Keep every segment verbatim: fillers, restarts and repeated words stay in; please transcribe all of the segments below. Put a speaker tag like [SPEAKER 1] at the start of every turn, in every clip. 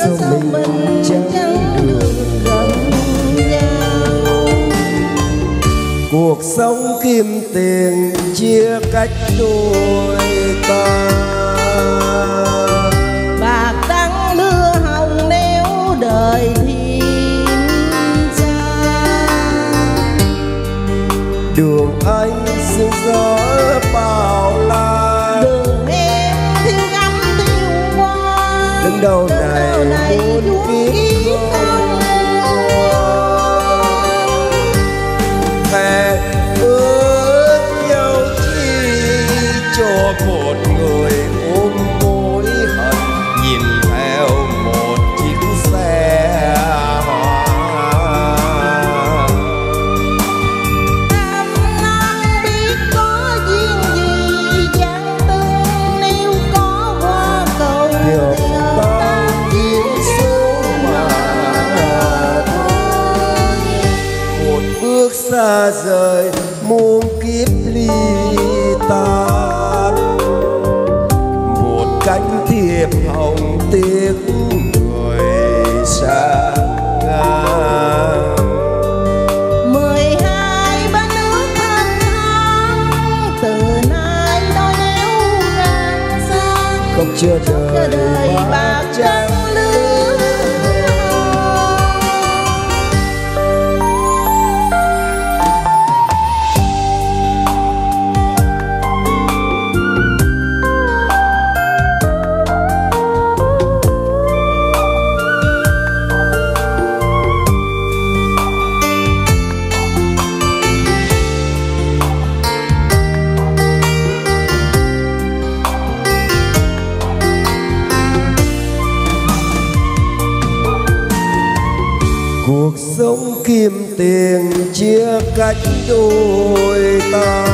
[SPEAKER 1] sao mình chẳng được gần nhau. Cuộc sống kim tiền chia cách đôi ta,
[SPEAKER 2] bạc trắng lưa hồng nếu đời thiên xa.
[SPEAKER 1] đường anh sương gió bao la,
[SPEAKER 2] đường em thiếu gấm thiếu hoa,
[SPEAKER 1] đứng đầu này muôn kiếp không. Thề ước nhau chi cho một người ôm mối hận, nhìn theo một chiếc xe hoa.
[SPEAKER 2] Em đang biết có duyên gì dang tương, nếu có hoa cầu
[SPEAKER 1] Điều ta kiếm số mà thôi. Một bước xa rời muôn kiếp ly tan, một cánh thiệp hồng tiếc người xa ngang.
[SPEAKER 2] mười hai ba nước thanh thang, từ nay đôi nếu ngang sang.
[SPEAKER 1] Không chưa
[SPEAKER 2] Chờ
[SPEAKER 1] đời
[SPEAKER 2] đời bạc trắng lứa
[SPEAKER 1] cuộc sống kim tiền chia cách đôi ta,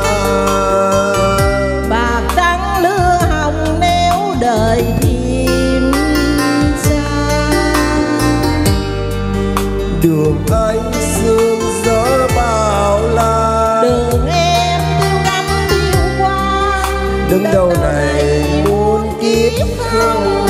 [SPEAKER 2] bạc trắng lưa hồng nếu đời thiên xa.
[SPEAKER 1] đường anh sương gió bao la,
[SPEAKER 2] đường em tiêu gấm tiêu hoa,
[SPEAKER 1] đứng đầu này muôn kiếp không.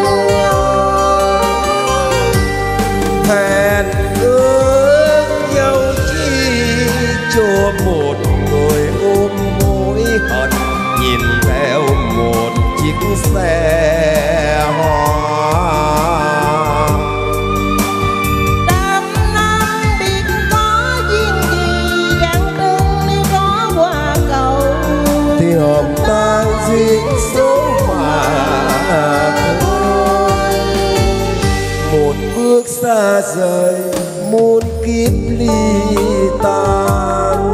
[SPEAKER 1] Hẹn ước nhau chi cho một người ôm mối hận, nhìn theo một chiếc xe hoa.
[SPEAKER 2] Đám non biết có duyên gì dang tương, nếu có hoa cầu
[SPEAKER 1] Thì hợp tan duyên số mà thôi. Một bước xa rời muôn kiếp ly tan,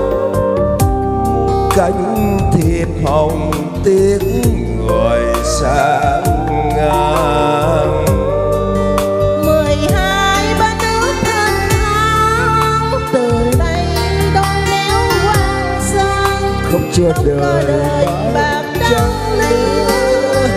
[SPEAKER 1] một cánh thiệp hồng tiếc người sang ngang.
[SPEAKER 2] mười hai ba nước thanh thang, từ đây đôi nếu quang sang.
[SPEAKER 1] Không chưa
[SPEAKER 2] Không có
[SPEAKER 1] đời
[SPEAKER 2] đời bạc trắng lứa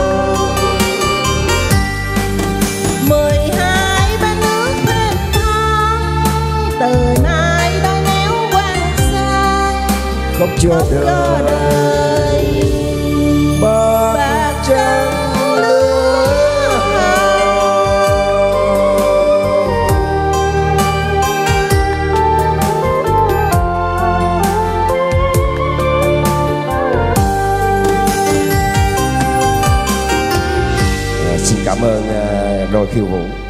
[SPEAKER 2] mười hai ba nước thanh thang, từ nay đôi nếu quang sang.
[SPEAKER 1] không chưa
[SPEAKER 2] Không có
[SPEAKER 1] đời
[SPEAKER 2] đời
[SPEAKER 1] bạc
[SPEAKER 2] bạc
[SPEAKER 1] trắng
[SPEAKER 2] trắng
[SPEAKER 1] lứa. Xin cảm ơn uh, đội khiêu vũ.